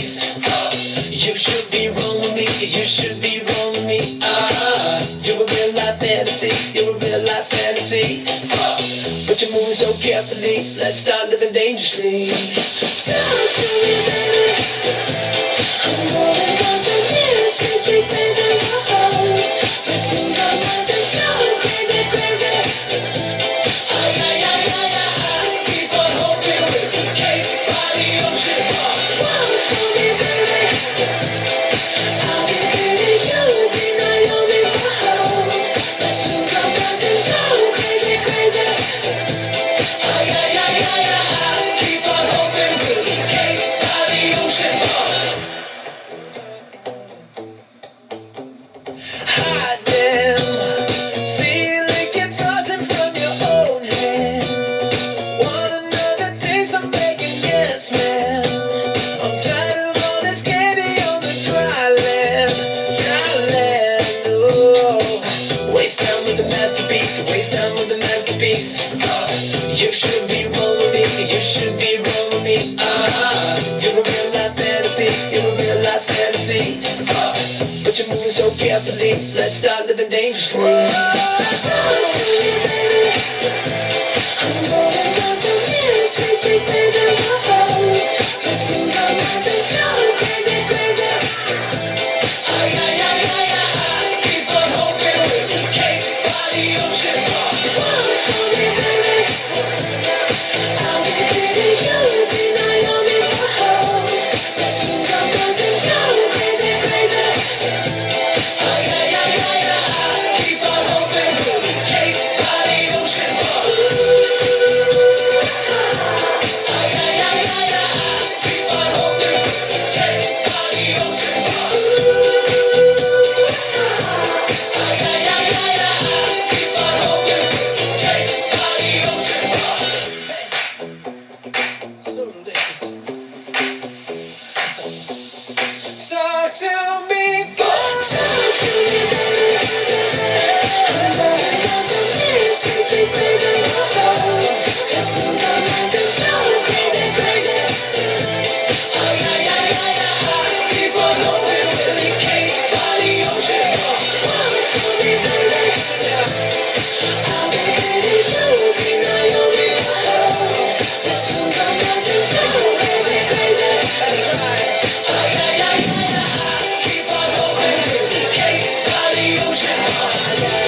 fantasies. You should be rolling me, you should be rolling me. You're a real life fantasy, you're a real life fantasy. But you're moving so carefully, let's start living dangerously. Talk to me, baby. I'm rolling up the years since we played the role. Let's lose our minds and go crazy, crazy. Keep on hoping with the cake by the ocean. Walk for me, baby. I'll be baby, you'll be Naomi. Let's lose our minds and go crazy, crazy. Keep on hoping with the cake by the ocean. Hide them, see liquid frozen from your own hands. Want another taste of making yes, man. I'm tired of all this candy on the dry land, oh. Waste time with the masterpiece, waste time with the masterpiece. You should be rolling me, you should be rolling me. You're a real life fantasy, you're a real life fantasy. But you're moving so carefully, let's start living dangerously. Talk to me, baby. I'm rolling up the years since we played the role. Let's lose our minds and go crazy, crazy. Keep on hoping with the cake by the ocean. Walk for me, baby. I'll be baby, you'll be Naomi. Let's lose our minds and go crazy, crazy. Keep on hoping with the cake by the ocean. Keep on hoping with the cake by the ocean. Keep on hoping with the cake by the ocean. So delicious. Talk to me, God. Talk to me, baby. I'm rolling up the years since we played the role. Let's lose our minds and go crazy, crazy. Keep on hoping with the cake by the ocean. Walk for me, baby. I'll be baby, you'll be Naomi. Let's lose our minds and go crazy, crazy. That's right. Keep on hoping with the cake by the ocean.